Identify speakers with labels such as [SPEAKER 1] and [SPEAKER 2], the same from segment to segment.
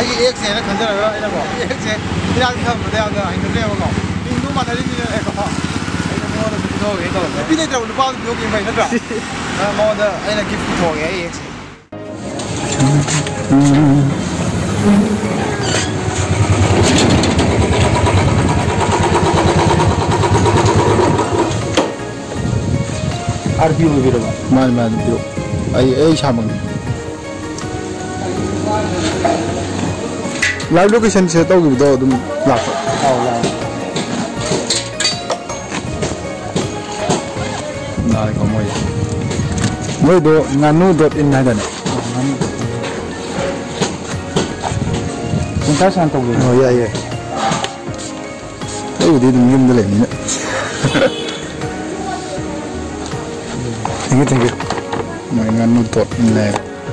[SPEAKER 1] एक से ना खंजर लगा इधर को एक से इधर की हम उधर आगे आएंगे ले वो इंदु माता जी ने को इधर मोर तो तो ये तो भी नहीं तो बाल जो की भाई ना मोर तो इधर गिफ्ट हो गया एक से
[SPEAKER 2] RPO biro man biro ai samang live location se tau gi do dum lak aw la na ko moi do nganu.in na dan kita san tau gi oh ya ya ai di dum yum de le ni na thank you mai nganu.in này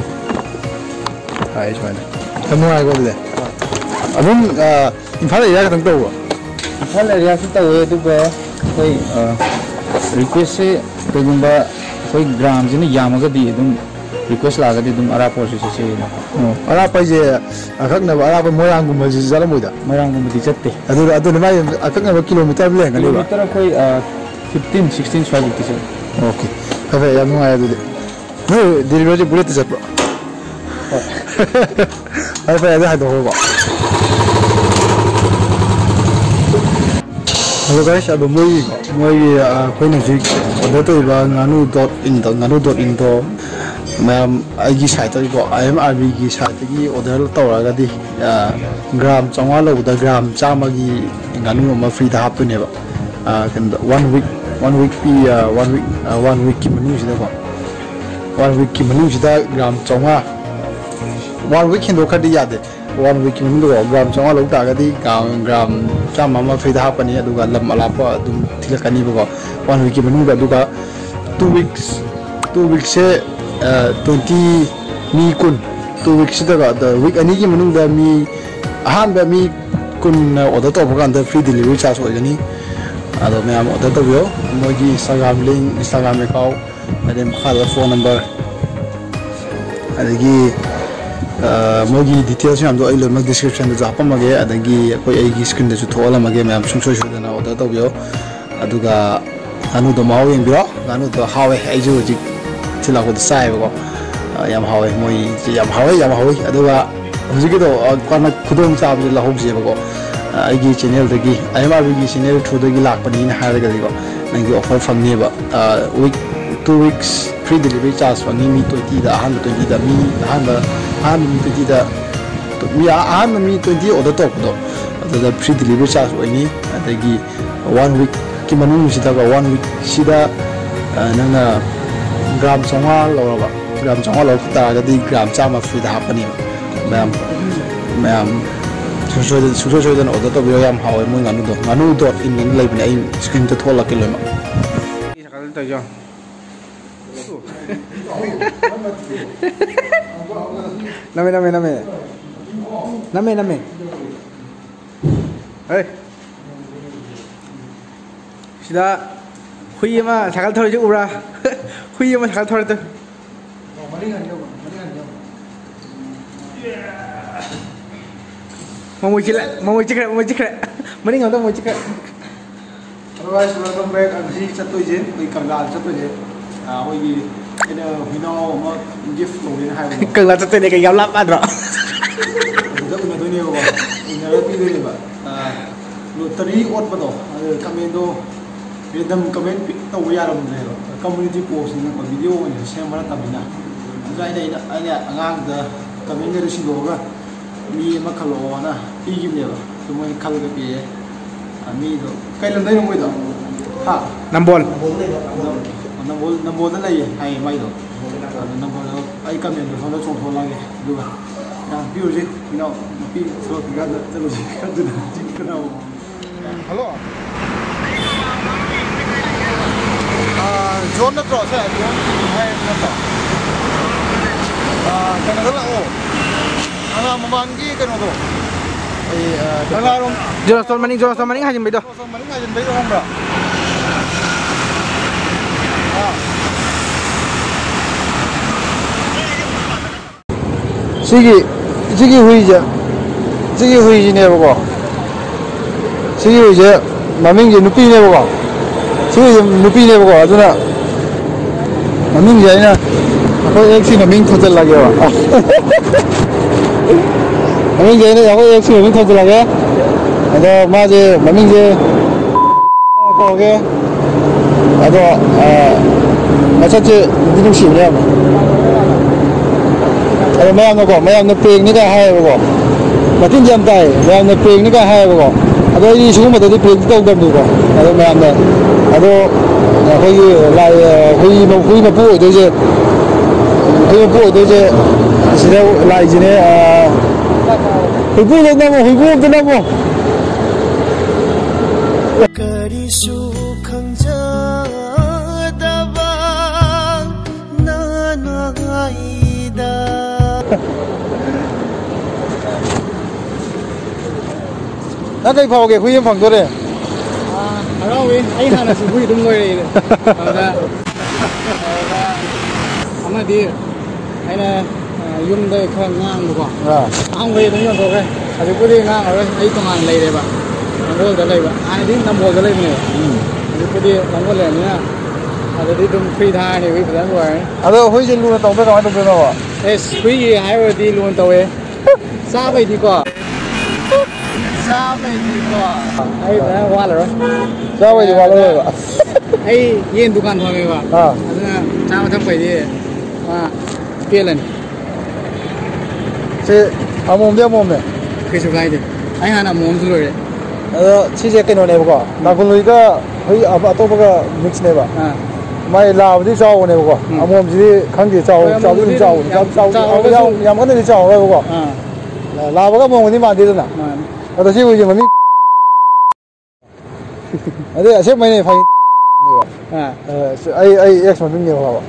[SPEAKER 2] hai cho này không ai có gì đấy anh phải là ra cái đâu à phải là ra cái đâu itu be koi request cái gum ba koi gram gì nó giảm cái gì dum request là cái gì dum ara process sih ara apa je akak na ara apa moyang gum masih jalan muda moyang gum di cette adu na mai akak na kilometer beli nggak lihat kilometer koi 15 16 5 gitu oke kafe yang mau ada dulu nih delivery boleh terjadi bro kafe ada ada apa halo guys ada moi koi nasi ada tu iba nganu.in to ma'am आईगी site तो इको IMRB की site की order तौर गदी ग्राम 500 लौदा ग्राम 100 की गानु अमा free दा हाप नेबा one week की मनु सिदा को 1 week की मनु सिदा ग्राम 500 1 week हिंदो खदी यादे 1 week की मनु दो ग्राम 500 लौदा गदी ग्राम 100 अमा फ्री दा हाप ने दुगा लम अलापा दुम थिलकनी बको 1 week की मनु दा दुगा 2 weeks से 20 mi kun 2 weeks daga the week ani ki manung da mi ahan ba mi kun order to bagan da free delivery charge ogani ado me am order to yo mogi Instagram link Instagram account adem khala phone number adagi mogi details am do ai lo description da japam mage adagi koi ai gi screen da chu thola mage me am sung so da na order to yo aduga anu do maw yen biro anu do hawe ai ju ji chila ko sai ba yam hawe moi yam hawe aduga hujiki do kana khudong chab je la hom je ba ko ai gi channel da gi IMRB gi channel through da gi lak pani na ha ga go nang gi offer phang ne ba week 2 weeks free delivery charge phang ni 20 da han 20 da mi han mi 20 da mi han mi 20 order to do da free delivery charge oi ni adagi 1 week ki manung sida ga 1 week sida nang gram 500 लौरबा gram 500 लौ तारगदी gram 100 free दा हापनी ma'am सुसोदन order तो बियो याम हावे मोय nganu.in nin leibne ai screen to thola ke loima sakal to jo name hey sida hui ma sakal thori ju ura hui ma sakal thori to mani mau cik mani nggak mau cik otherwise welcome back anji satu je di Kangla satu je oi gi ina hino ma gift lo ni hai Kangla satu ni cái lap adro rất là tôi nhiều rồi nhà rất đi đây mà lottery ốt bắt đầu comment do random comment pick tàu ya rồi này community post ni có video này xem mà tầm này cái này anh ngang the comment ni xin lỗi cả mi mà khalo na đi gì vậy tụi mình khalo cái gì mi đó cái lần đấy nó mới đó ha năm bol nó này hay may đó năm bol ai comment được nó trồng thô lại được à ví dụ gì nó ví dụ cái đó cái gì cái đó cái nào hello John nó trọ sẽ John hay nó trọ cái này rất là ổn anh mà mang cái nó đâu anh là không John Manning hay gì vậy đó John Manning hay gì vậy không bro Sigi hui giờ Sigi hui ne ba ko. Sigi hui je maming je nupi ne ba ko. Sigi je nupi ne ba ko aduna maming je na ko ek si maming thotal lage ba. Maming je ne ko ek si maming thotal lage. Ado ma je maming je ko ge. Ado macam je duduk sini ya. Ado mayam na peng ni ka hai ba ko. Matin jam tai mayam na peng ni ka hai ba ko. Ado ini semua mata di peng tau dam tu ko. Ado mayam na ado hui lai hui ma pu tu je sini lai sini hui pu tu nama
[SPEAKER 3] Karisu khangja daba nanaida.
[SPEAKER 2] Nak kau pakai hui yang fang tu le.
[SPEAKER 1] Halo win, ai hana su hui dum ngoi le. Ama di aina yum dai khang ngang ko. Ang wei dum yo ko ke. Adu ku di ngang aro ai tongan lai de ba. Nambol da lai ba. Ai di nambol da lai ne. Adu ku di nambol le ni na. Adu di dum free tha ni wi phan wa.
[SPEAKER 2] Ado hui je lu na tong pe ka tu pe ma ba.
[SPEAKER 1] Es free hai wa di lu tong we. Sa bai di ko. Sa bai di ko. Ai da wa la ro.
[SPEAKER 2] Sao vậy thì vào luôn rồi ạ?
[SPEAKER 1] Ai yên dukan thôi mà. Sao mà thằng phải đi mà kia lần.
[SPEAKER 2] Chị mồm đeo mồm này.
[SPEAKER 1] Cái số này đi. Anh hàng nào mồm rồi đấy.
[SPEAKER 2] Chị cái nó này bác. Nào con lưỡi cái hơi tôi bác mix này bác. Mày làm đi chào này bác. Mồm gì khăn gì chào cái làm cái này chào đấy bác. Làm cái mồm này mà đi đâu nè. Tôi chỉ bây giờ mình Ada siapa main ni faham? Ai ex macam ni apa?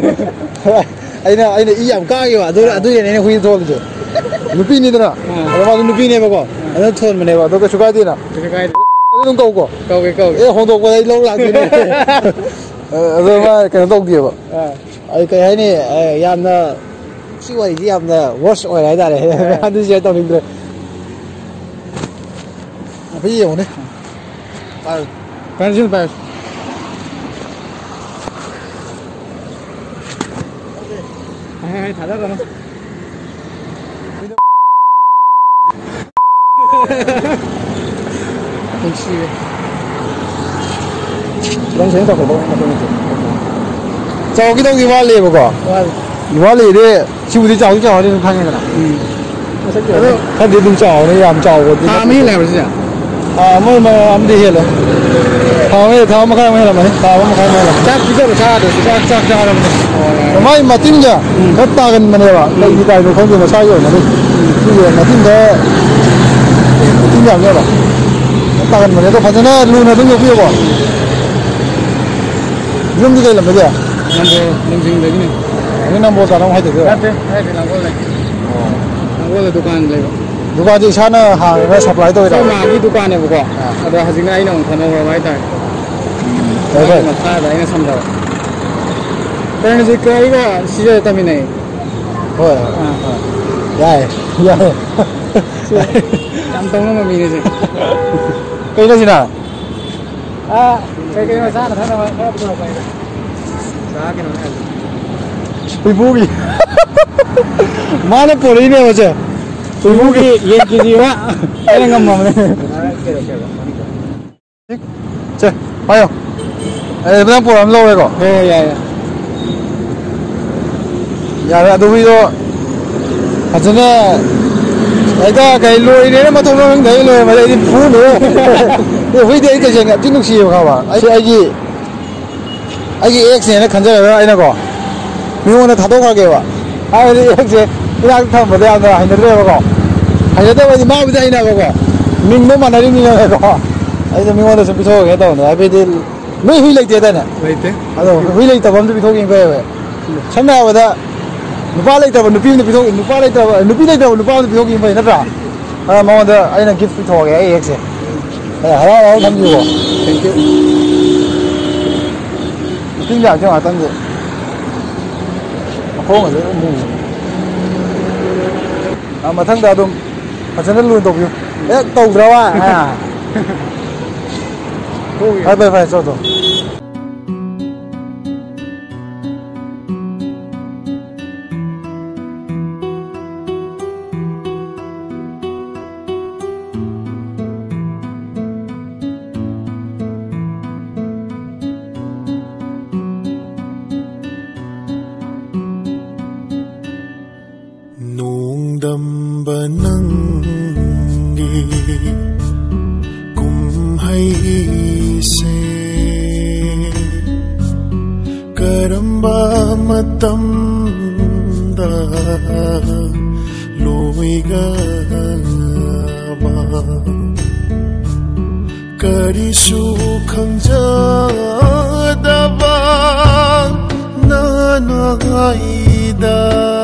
[SPEAKER 2] Ai iam kaya apa? Adu yang ni hui thol je. Nupi ni tu na. Kalau macam nupi ni apa ko? Ada thol mana apa? Tu suka dia na.
[SPEAKER 1] Suka dia.
[SPEAKER 2] Itu kau ko.
[SPEAKER 1] Kau.
[SPEAKER 2] Hong kong ko lau lagi ni. Ada mana kena tahu dia apa? Ai kaya ni iam na. Siapa iam na? Wash oil ada le. Ada siapa tahu ni? Apa iam ni?
[SPEAKER 1] Pension pass. Hai thả ra rồi. Không chi.
[SPEAKER 2] Long sáng tao phải bông. Cháu cái đâu cái hoa lê bác. Hoa lê đấy, chịu đi cháu đi khăn cái nào. Khăn đi đừng cháu này làm cháu.
[SPEAKER 1] Mấy này là gì à?
[SPEAKER 2] Mà ăn đi hết rồi. Thao mà khai làm này, thao mà khai làm.
[SPEAKER 1] Chắc bây giờ cha được, chắc làm.
[SPEAKER 2] Mai mà tin nhá, hết ta gần mà này bà, đây đi tài nó không gì mà sai rồi mà đi. Bây giờ mà tin thế, tin nhảm nhá bà. Hết ta gần mà này, tôi phải cho nó luôn là đúng nhiều việc bỏ. Dùng cái làm cái gì à?
[SPEAKER 1] Làm gì đấy cái này?
[SPEAKER 2] Cái năm bộ sản không hay được rồi.
[SPEAKER 1] Hay thì làm cái này. Làm cái là dukan này.
[SPEAKER 2] Dukan thì sao nó hàng nó supply tôi
[SPEAKER 1] rồi. Mà cái dukan này bác. Ada hazing này nó không có máy tay. Đấy vậy. Mà sai đấy nó xong rồi. Cái này cái cái xí tâm này.
[SPEAKER 2] Thôi. Dài.
[SPEAKER 1] Cảm tông nó mà mình gì.
[SPEAKER 2] Cái đó gì nào?
[SPEAKER 1] Cái nó ra là thế nào mà nó bắt đầu vậy. Ra cái nó này.
[SPEAKER 2] Ui bugi. Mà nó bổ đi nè mà chứ. Ui bugi,
[SPEAKER 1] yên cái gì quá. Cái này ngầm mầm này.
[SPEAKER 2] Chơi, phải không? Bây giờ bổ làm lâu rồi có?
[SPEAKER 1] Dạ.
[SPEAKER 2] Dạ là tôi video. Cho nên cái lùi đấy mà thông nó thấy lùi mà đây đi phú nữa. Cái video cái gì chính lúc xíu không à? Ai X này nó khẩn trương rồi anh nó có. Mình muốn tháo qua kìa. Ai X này cái thằng mà đây là hành động đấy có. Hành động đấy thì mau bây giờ anh nào có. Mình mới mà nói mình là có. Ai mình muốn là bị thôi cái tao nữa. Ai bây giờ mới huy lấy tiền này.
[SPEAKER 1] Lấy tiền.
[SPEAKER 2] Huy lấy tập vẫn bị thôi về. Xong nào vậy đó. Nupa lấy tập nupi nupi thôi. Nupa lấy tập nupi nupi thôi về nó ra. Mà đó anh là gift thôi cái X này. Hello, thằng gì vậy?
[SPEAKER 1] Thank you.
[SPEAKER 2] Tin nhảm chứ mà tăng gì? Không ở dưới mù. Mà thằng ta đúng
[SPEAKER 1] fazendo luôn tàu tàu đâu à phải cho rồi
[SPEAKER 3] đầm bờ nắng đi cùng hay se karamba matam da loi ga ma kari su khang ja da ba na na ida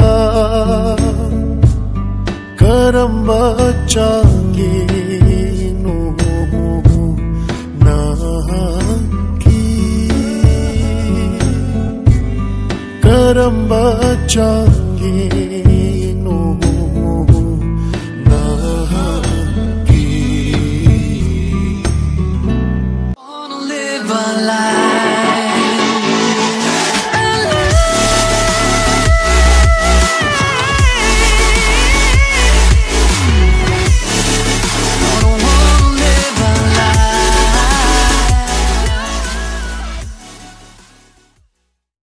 [SPEAKER 3] karamba changino na ki karamba changino na ki wanna live a life